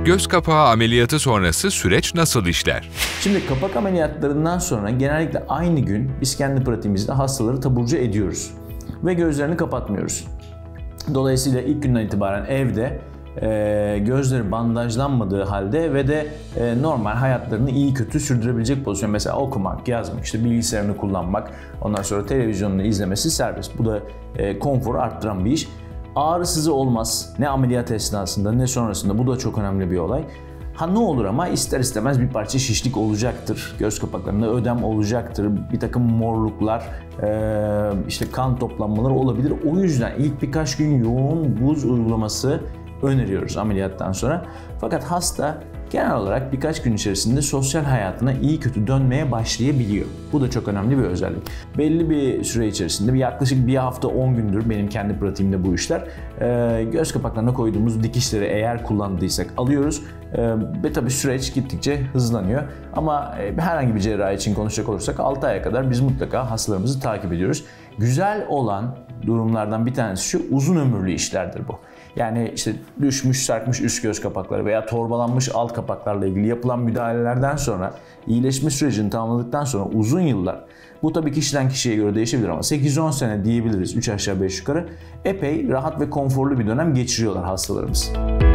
Göz kapağı ameliyatı sonrası süreç nasıl işler? Şimdi kapak ameliyatlarından sonra genellikle aynı gün biz kendi pratiğimizde hastaları taburcu ediyoruz ve gözlerini kapatmıyoruz. Dolayısıyla ilk günden itibaren evde gözleri bandajlanmadığı halde ve de normal hayatlarını iyi kötü sürdürebilecek pozisyon. Mesela okumak, yazmak, işte bilgisayarını kullanmak, ondan sonra televizyonunu izlemesi serbest. Bu da konforu arttıran bir iş. Ağrısızı olmaz ne ameliyat esnasında ne sonrasında, bu da çok önemli bir olay. Ne olur ama ister istemez bir parça şişlik olacaktır. Göz kapaklarında ödem olacaktır. Bir takım morluklar, işte kan toplanmaları olabilir. O yüzden ilk birkaç gün yoğun buz uygulaması öneriyoruz ameliyattan sonra. Fakat hasta genel olarak birkaç gün içerisinde sosyal hayatına iyi kötü dönmeye başlayabiliyor. Bu da çok önemli bir özellik. Belli bir süre içerisinde, yaklaşık bir hafta 10 gündür benim kendi pratiğimde bu işler. Göz kapaklarına koyduğumuz dikişleri eğer kullandıysak alıyoruz. Ve tabii süreç gittikçe hızlanıyor. Ama herhangi bir cerrahi için konuşacak olursak 6 aya kadar biz mutlaka hastalarımızı takip ediyoruz. Güzel olan durumlardan bir tanesi şu: uzun ömürlü işlerdir bu. Yani işte düşmüş, sarkmış üst göz kapakları veya torbalanmış alt kapaklarla ilgili yapılan müdahalelerden sonra, iyileşme sürecini tamamladıktan sonra uzun yıllar, bu tabii kişiden kişiye göre değişebilir ama 8-10 sene diyebiliriz, 3 aşağı 5 yukarı, epey rahat ve konforlu bir dönem geçiriyorlar hastalarımız.